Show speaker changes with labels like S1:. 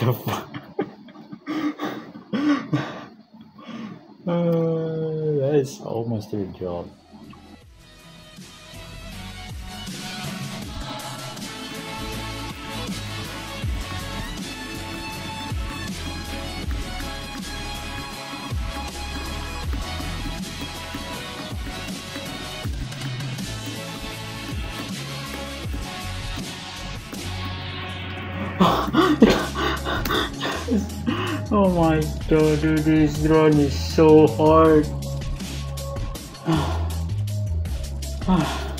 S1: the fuck? That is almost a job. Oh my god, dude, this run is so hard.